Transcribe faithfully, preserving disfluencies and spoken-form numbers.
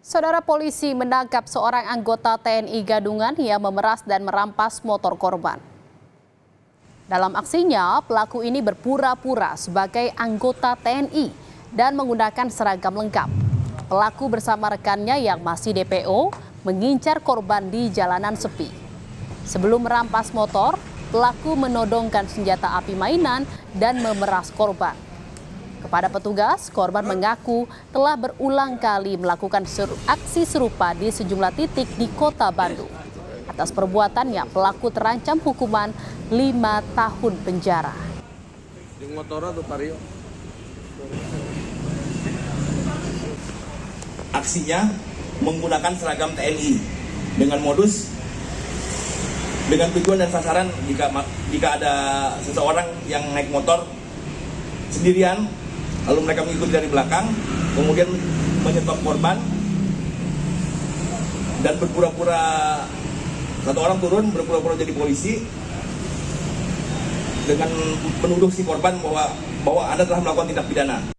Saudara polisi menangkap seorang anggota T N I Gadungan yang memeras dan merampas motor korban. Dalam aksinya, pelaku ini berpura-pura sebagai anggota T N I dan menggunakan seragam lengkap. Pelaku bersama rekannya yang masih D P O mengincar korban di jalanan sepi. Sebelum merampas motor, pelaku menodongkan senjata api mainan dan memeras korban. Kepada petugas, korban mengaku telah berulang kali melakukan aksi serupa di sejumlah titik di kota Bandung. Atas perbuatannya, pelaku terancam hukuman lima tahun penjara. Aksinya menggunakan seragam T N I dengan modus, dengan tujuan dan sasaran jika, jika ada seseorang yang naik motor sendirian, lalu mereka mengikuti dari belakang, kemudian menyetop korban dan berpura-pura, satu orang turun berpura-pura jadi polisi dengan menuduh si korban bahwa bahwa Anda telah melakukan tindak pidana.